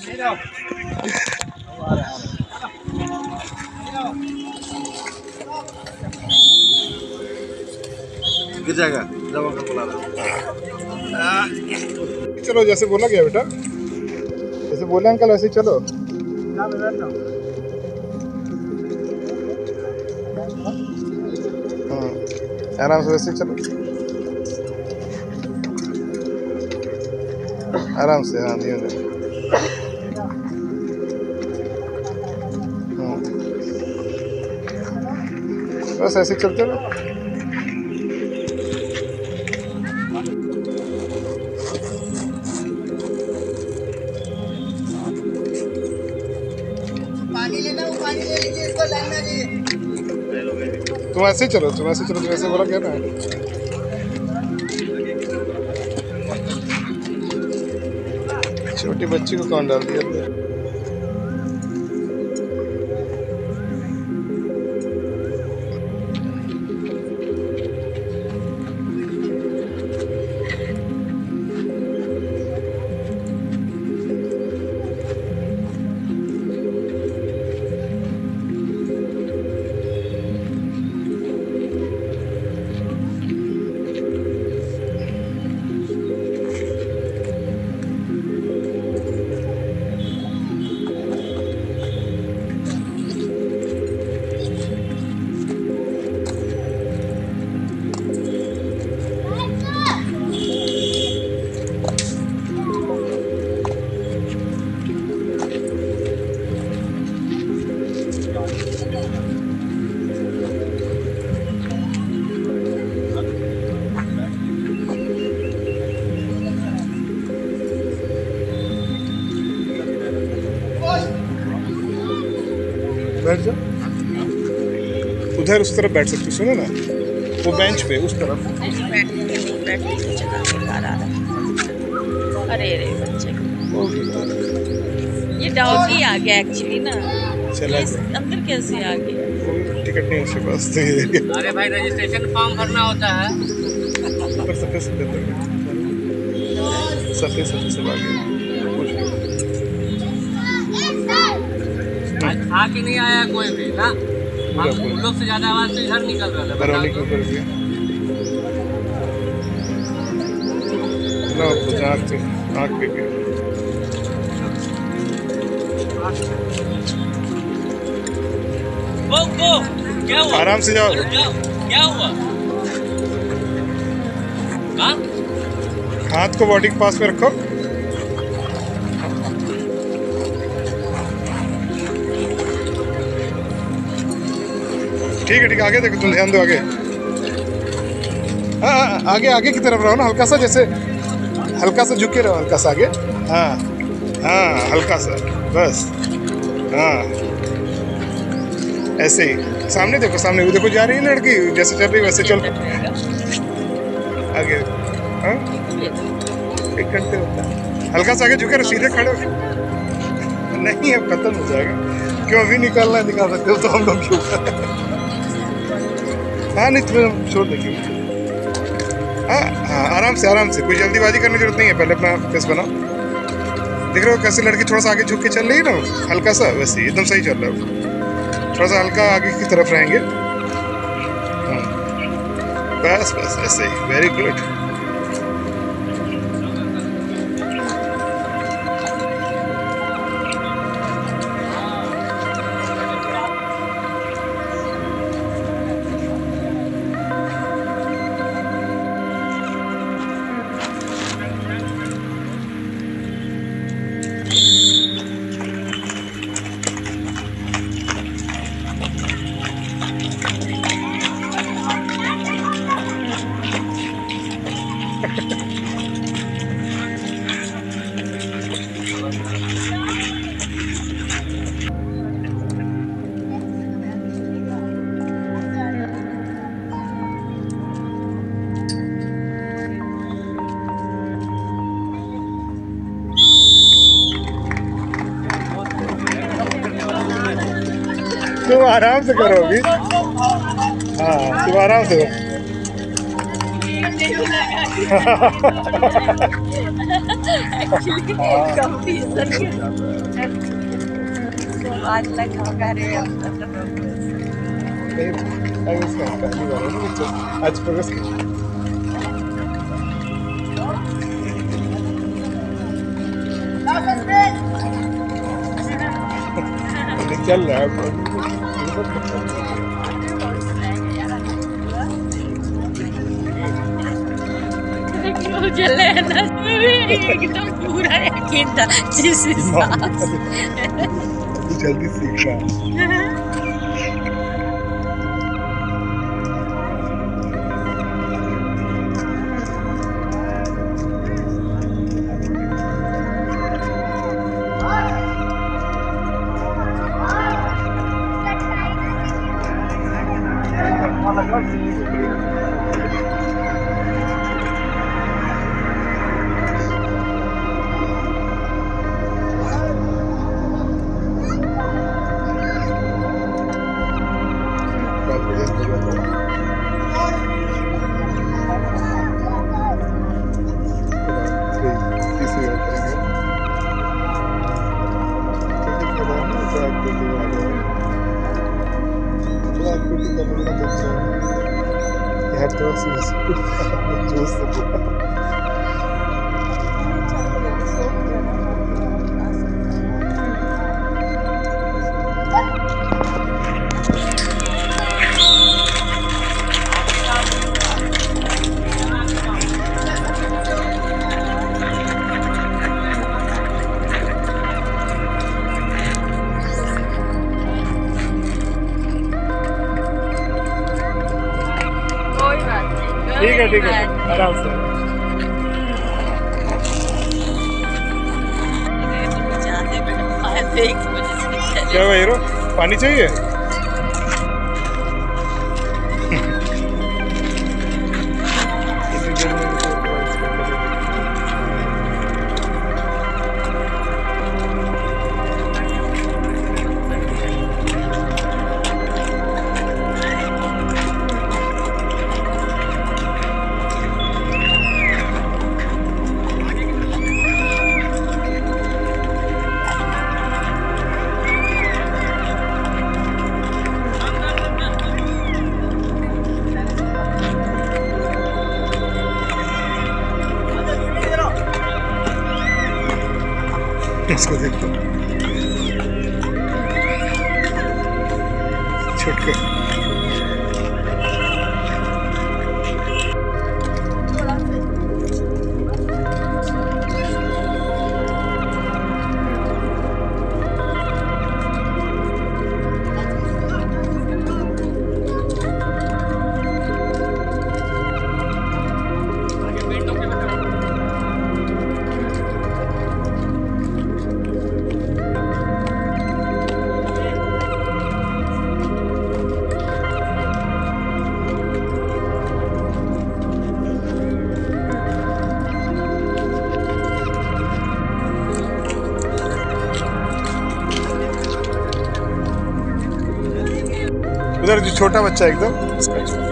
गिर जाएगा जब अंकल बुला रहा। चलो जैसे बोला गया बेटा, जैसे बोले अंकल वैसे ही चलो। आराम से वैसे चलो, आराम से। हाँ धीरे धीरे। बस ऐसे चलते रहो। पानी लेना, वो पानी ले लीजिए, इसको लाना जी। तुम ऐसे ही चलो, तुम ऐसे चलो, तुम ऐसे बोला क्या ना। छोटी बच्ची को कौन डाल दिया अंदर? बैठ जाओ उधर, उस तरफ बैठ सकती, सुनो ना वो बेंच पे उस तरफ। अरे अरे बच्चे ये डॉगी आ गया एक्चुअली ना, चला अंदर कैसे आ गया? टिकट नहीं उसके पास। अरे भाई रजिस्ट्रेशन फॉर्म भरना होता है। सफेद सब आ गया। आज खा के नहीं आया कोई भी ना, हम लोग से ज्यादा आवाज तो इधर निकल रहा है। बरौनी के ऊपर गया ना, आँख पे गया। वो क्या हुआ? आराम से जाओ। क्या हुआ? हाँ? हाथ को बॉडी के पास में रखो। ठीक है ठीक है, आगे देखो, तुम ध्यान दो आगे। हाँ आगे आगे की तरफ रहो ना, हल्का सा, जैसे हल्का सा झुके रहो, हल्का सा आगे। हाँ हाँ हल्का सा, बस। हाँ ऐसे ही सामने देखो, सामने वो देखो, जा रही है लड़की, जैसे चल रही वैसे चल आगे। हाँ 1 घंटे होता है। हल्का सा आगे झुके रहो, सीधे खड़े हो। नहीं अब खत्म हो जाएगा। क्यों अभी निकालना है, निकाल सकते हो तो हम लोग क्यों। हाँ नहीं तुम्हें हम छोड़ देंगे। हाँ हाँ आराम से, आराम से, कोई जल्दीबाजी करने की जरूरत नहीं है। पहले अपना फेस बनाओ। देख रहे हो कैसे लड़की थोड़ा सा आगे झुक के चल रही है ना, हल्का सा, वैसे एकदम सही चल रहा है। थोड़ा सा हल्का आगे की तरफ रहेंगे। हाँ बस बस ऐसे ही, वेरी गुड। तुम आराम से करो अभी। हाँ तुम आराम से एक्चुअली कंपटीशन के सब आज तक होगा रे पहली बार है ना आज प्रोग्रेस चल रहा है चल रहा है ना एकदम पूरा यकीन था जिस हिसाब से जल्दी सीख रहा है ठीक है आराम से क्या हुआ हीरो पानी चाहिए इसको देखो छुटके उधर जो छोटा बच्चा एकदम